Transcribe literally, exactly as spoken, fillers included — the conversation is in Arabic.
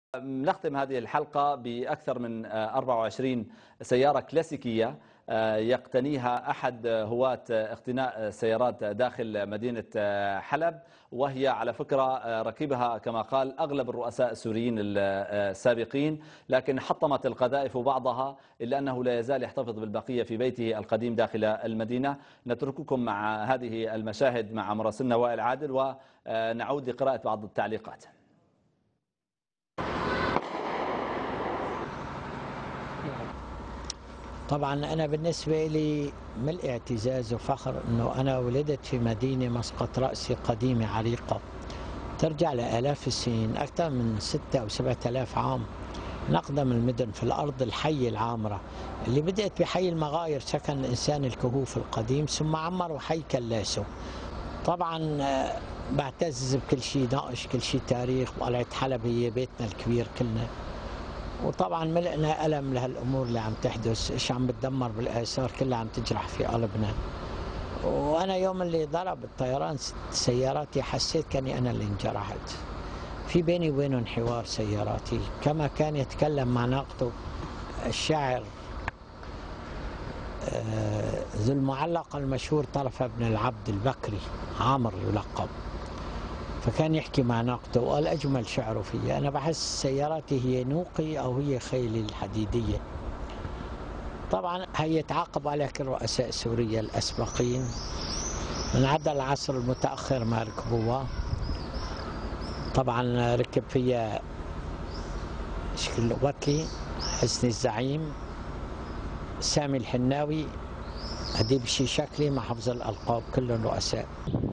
نختم هذه الحلقة بأكثر من أربعة وعشرين سيارة كلاسيكية يقتنيها أحد هواة اقتناء سيارات داخل مدينة حلب، وهي على فكرة ركبها كما قال أغلب الرؤساء السوريين السابقين، لكن حطمت القذائف بعضها إلا أنه لا يزال يحتفظ بالبقية في بيته القديم داخل المدينة. نترككم مع هذه المشاهد مع مراسلنا وائل عادل، ونعود لقراءة بعض التعليقات. طبعا أنا بالنسبة لي ملء اعتزاز وفخر أنه أنا ولدت في مدينة مسقط رأسي قديمة عريقة ترجع لآلاف السنين، أكثر من ستة أو سبعة آلاف عام، من أقدم المدن في الأرض الحية العامرة اللي بدأت بحي المغاير، سكن الإنسان الكهوف القديم، ثم عمروا حي كلاسو. طبعا بعتز بكل شيء ناقش، كل شيء تاريخ، وقلعة حلب هي بيتنا الكبير كلنا، وطبعا ملئنا ألم لهالأمور اللي عم تحدث، إيش عم بتدمر بالآثار كلها عم تجرح في قلبنا. وأنا يوم اللي ضرب الطيران سياراتي حسيت كأني أنا اللي انجرحت. في بيني وبينهم حوار سياراتي كما كان يتكلم مع ناقته الشاعر ذو المعلقة المشهور طرف ابن العبد البكري، عامر يلقب، فكان يحكي مع ناقته وقال أجمل شعره فيها: أنا بحس سياراتي هي نوقي أو هي خيلي الحديدية. طبعا هي تعاقب عليها كل رؤساء سوريا الأسبقين، من عدا العصر المتأخر ما ركبوها. طبعا ركب فيها شكل وكي، حسني الزعيم، سامي الحناوي، أديب شي شكلي، مع حفظ الألقاب، كلهم رؤساء.